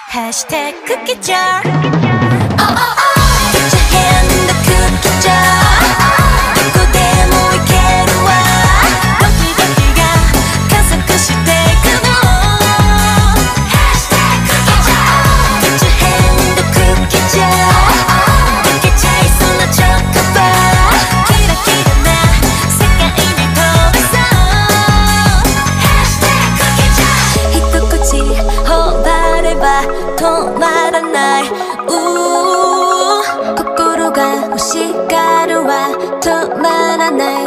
ハッシュタグクッキージャー Put your hand in the cookie jar どこでも行けるわドキドキが加速していくの Hashtag クッキージャー Put your hand in the cookie jar 溶けちゃいそうなチョコバーキラキラな世界に飛べそう Hashtag クッキージャー一口頬張れば止まらない心が欲しがるは止まらない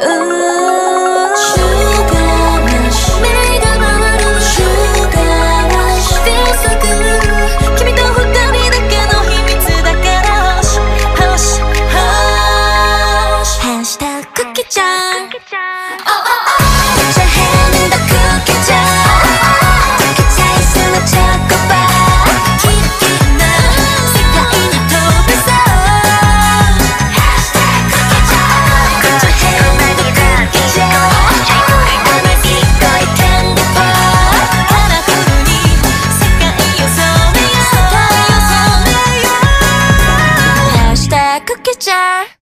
Sugar rush 目が回る Sugar rush Feel so good 君と二人だけの秘密だから Hush Hush Hush Hashtag クッキーちゃん Oh oh oh Put your hand in the cookie jar 溶けちゃいそうなチョコバーキラキラな世界に飛べそう Hashtag クッキーちゃん Put your hand in the cookie jar あの黄色いキャンディーパーカラフルに世界を染めよう Hashtag クッキーちゃん